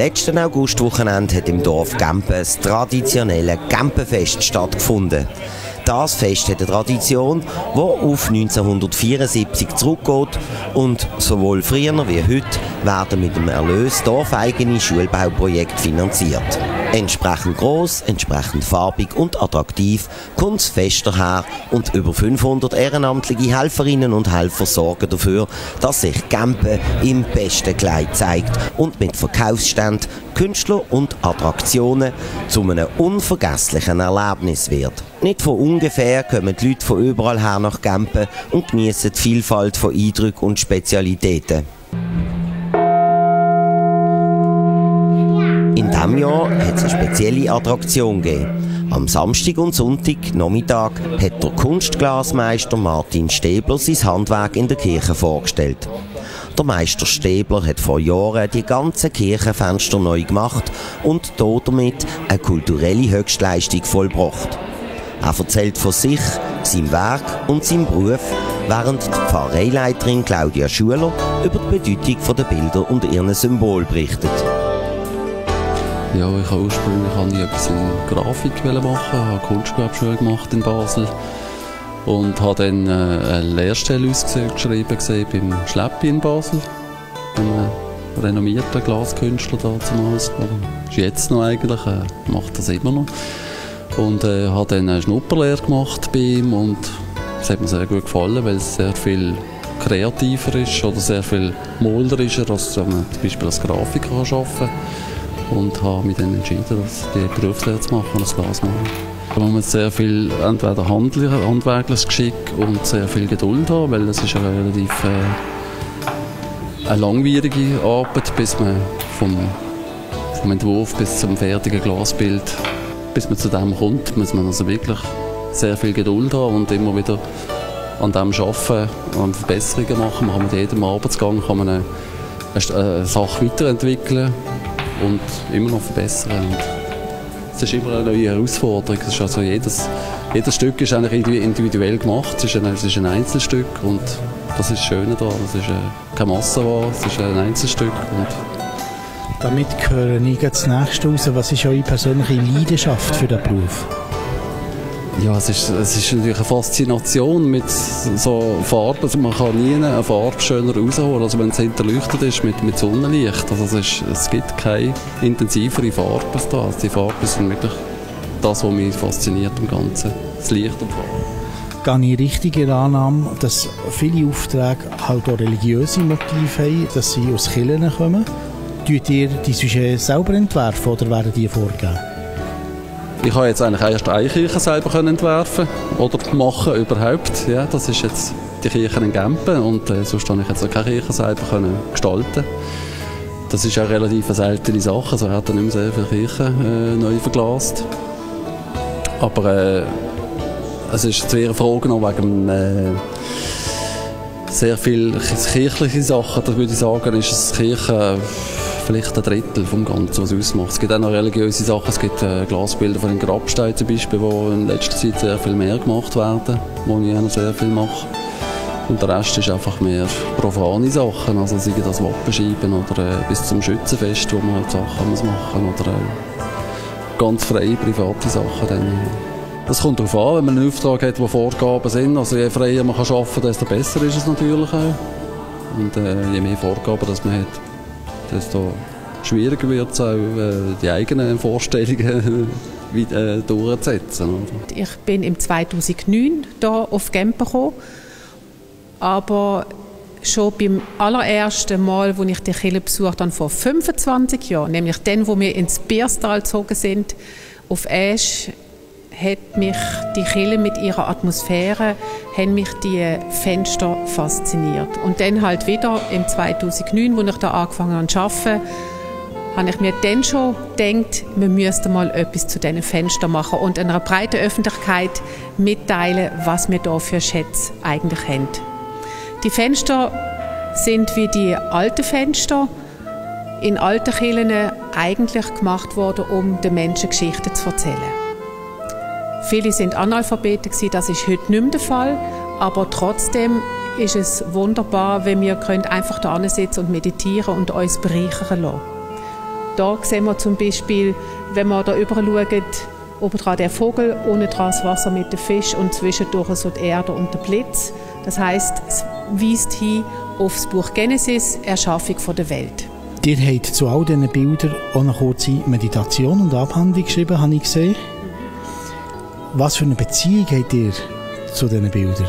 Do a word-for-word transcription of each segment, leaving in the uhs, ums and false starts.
letzten Augustwochenende hat im Dorf Gempen das traditionelle Gempenfest stattgefunden. Das Fest hat eine Tradition, die auf neunzehnhundertvierundsiebzig zurückgeht und sowohl früher wie heute werden mit dem Erlös dorfeigene Schulbauprojekte finanziert. Entsprechend gross, entsprechend farbig und attraktiv kommt das Fest daher und über fünfhundert ehrenamtliche Helferinnen und Helfer sorgen dafür, dass sich Gempen im besten Kleid zeigt und mit Verkaufsständen, Künstlern und Attraktionen zu einem unvergesslichen Erlebnis wird. Nicht von ungefähr kommen die Leute von überall her nach Gempen und genießen die Vielfalt von Eindrücken und Spezialitäten. In diesem Jahr hat es eine spezielle Attraktion gegeben. Am Samstag und Sonntag Nachmittag hat der Kunstglasmeister Martin Stäbler sein Handwerk in der Kirche vorgestellt. Der Meister Stäbler hat vor Jahren die ganzen Kirchenfenster neu gemacht und damit eine kulturelle Höchstleistung vollbracht. Er erzählt von sich, seinem Werk und seinem Beruf, während die Pfarreileiterin Claudia Schuler über die Bedeutung der Bilder und ihren Symbol berichtet. Ja, ich habe ursprünglich habe ich etwas in Grafik machen, habe Kunstgewerbeschule gemacht in Basel und habe dann eine Lehrstelle ausgeschrieben gesehen beim Schleppi in Basel, einem renommierten Glaskünstler damals. Ist jetzt noch eigentlich, äh, macht das immer noch. Und äh, habe dann eine Schnupperlehre gemacht bei ihm und es hat mir sehr gut gefallen, weil es sehr viel kreativer ist oder sehr viel molderischer, als man zum Beispiel als Grafiker arbeiten kann. Und habe mich dann entschieden, die Berufslehre zu machen und das Glas machen. Man muss sehr viel, entweder handwerkliches Geschick und sehr viel Geduld haben, weil es ist eine relativ äh, eine langwierige Arbeit, bis man vom, vom Entwurf bis zum fertigen Glasbild, bis man zu dem kommt, muss man also wirklich sehr viel Geduld haben und immer wieder an dem arbeiten und Verbesserungen machen. Man kann mit jedem Arbeitsgang kann man eine, eine Sache weiterentwickeln und immer noch verbessern. Und es ist immer eine neue Herausforderung. Es ist also jedes, jedes Stück ist eigentlich individuell gemacht. Es ist ein, es ist ein Einzelstück und das ist das Schöne daran. Es ist keine Massenware, es ist ein Einzelstück. Und damit höre ich das nächste raus. Was ist eure persönliche Leidenschaft für den Beruf? Ja, es ist, es ist natürlich eine Faszination mit so Farben. Also man kann nie eine Farbe schöner rausholen, als wenn es hinterleuchtet ist mit, mit Sonnenlicht. Also es, ist, es gibt keine intensivere Farbe als das. Die Farben sind wirklich das, was mich fasziniert am Ganzen. Das Licht und Farbe. Gehe ich richtig in der Annahme, dass viele Aufträge halt auch religiöse Motive haben, dass sie aus Kirchen kommen? Tut ihr die Sujets selber entwerfen oder werden die vorgegeben? Ich habe jetzt eigentlich erst eine Kirche selber entwerfen oder machen überhaupt. Ja, das ist jetzt die Kirche in Gempen und äh, sonst habe ich jetzt auch keine Kirche selber können gestalten. Das ist ja eine relativ seltene Sache, also er hat dann nicht mehr sehr viele Kirchen äh, neu verglast. Aber äh, es ist zu Ihrer Frage noch wegen äh, sehr viele kirchliche Sachen, da würde ich sagen, ist es Kirche vielleicht ein Drittel vom Ganzen, was es ausmacht. Es gibt auch noch religiöse Sachen, es gibt äh, Glasbilder von den Grabsteinen zum Beispiel, wo in letzter Zeit sehr viel mehr gemacht werden, wo ich auch noch sehr viel mache. Und der Rest ist einfach mehr profane Sachen, also sei das Wappenscheiben oder äh, bis zum Schützenfest, wo man halt Sachen muss machen oder äh, ganz freie private Sachen. Dann. Das kommt darauf an, wenn man einen Auftrag hat, wo Vorgaben sind, also je freier man kann arbeiten kann, desto besser ist es natürlich auch. Und äh, je mehr Vorgaben das man hat, desto schwieriger wird es auch, die eigenen Vorstellungen wieder durchzusetzen. Ich bin im zweitausendneun hier auf Gempen gekommen, aber schon beim allerersten Mal, als ich die Kirche besucht habe, vor fünfundzwanzig Jahren, nämlich dann, wo wir ins Bierstal gezogen sind, auf Aesch, hat mich die Kirche mit ihrer Atmosphäre, haben mich die Fenster fasziniert. Und dann halt wieder im zweitausendneun, als ich da angefangen habe zu arbeiten, habe ich mir dann schon gedacht, wir müssten mal etwas zu diesen Fenstern machen und einer breiten Öffentlichkeit mitteilen, was wir hier für Schätze eigentlich haben. Die Fenster sind wie die alten Fenster in alten Kirchen eigentlich gemacht worden, um den Menschen Geschichten zu erzählen. Viele sind Analphabeten, das ist heute nicht mehr der Fall, aber trotzdem ist es wunderbar, wenn wir einfach da sitzen und meditieren und uns bereichern lassen. Da sehen wir zum Beispiel, wenn wir da rüber schauen, oben dran der Vogel, unten dran das Wasser mit dem Fisch und zwischendurch so die Erde und der Blitz. Das heisst, es weist hin auf das Buch Genesis, Erschaffung der Welt. Ihr habt zu all diesen Bildern auch eine kurze Meditation und Abhandlung geschrieben, habe ich gesehen. Was für eine Beziehung habt ihr zu diesen Bildern?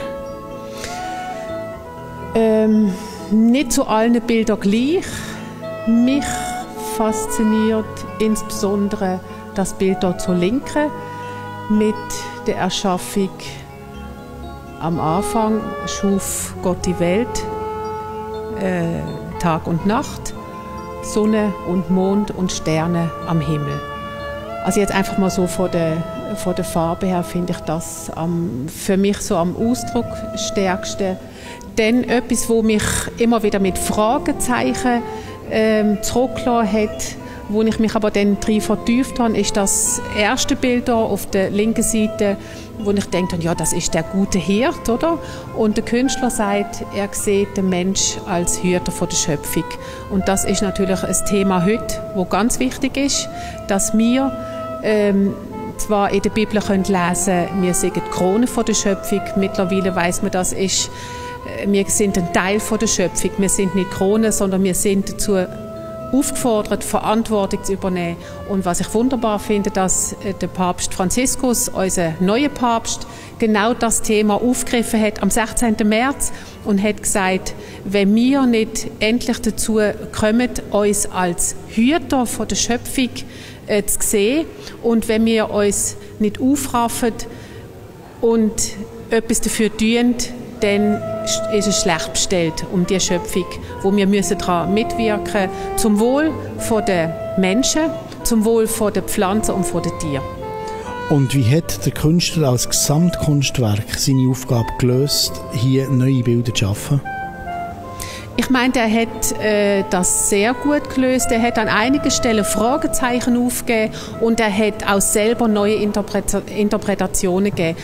Ähm, nicht zu allen Bildern gleich. Mich fasziniert insbesondere das Bild dort zur Linken mit der Erschaffung. Am Anfang schuf Gott die Welt, äh, Tag und Nacht, Sonne und Mond und Sterne am Himmel. Also jetzt einfach mal so von der, von der Farbe her finde ich das am, für mich so am ausdrucksstärksten. Dann etwas, wo mich immer wieder mit Fragezeichen ähm, zurückgelassen hat, wo ich mich aber dann drin vertieft habe, ist das erste Bild hier auf der linken Seite, wo ich denke, ja, das ist der gute Hirt, oder? Und der Künstler sagt, er sieht den Mensch als Hüter von der Schöpfung. Und das ist natürlich ein Thema heute, wo ganz wichtig ist, dass wir ähm, zwar in der Bibel können lesen, wir sind die Krone von der Schöpfung. Mittlerweile weiss man, das ist, wir sind ein Teil von der Schöpfung. Wir sind nicht Krone, sondern wir sind dazu aufgefordert, Verantwortung zu übernehmen. Und was ich wunderbar finde, dass der Papst Franziskus, unser neuer Papst, genau das Thema aufgegriffen hat am sechzehnten März und hat gesagt, wenn wir nicht endlich dazu kommen, uns als Hüter von der Schöpfung äh, zu sehen und wenn wir uns nicht aufraffen und etwas dafür tun, dann ist es schlecht bestellt um die Schöpfung, wo wir müssen daran mitwirken müssen, zum Wohl der Menschen, zum Wohl der Pflanzen und der Tiere. Und wie hat der Künstler als Gesamtkunstwerk seine Aufgabe gelöst, hier neue Bilder zu schaffen? Ich meine, er hat äh, das sehr gut gelöst. Er hat an einigen Stellen Fragezeichen aufgegeben und er hat auch selber neue Interpreta- Interpretationen gegeben.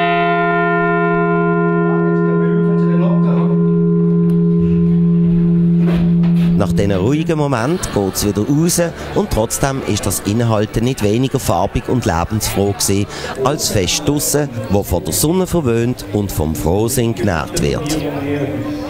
Nach diesen ruhigen Moment geht es wieder raus und trotzdem ist das Inhalten nicht weniger farbig und lebensfroh gewesen als Fest draussen, wo von der Sonne verwöhnt und vom Frohsinn genährt wird.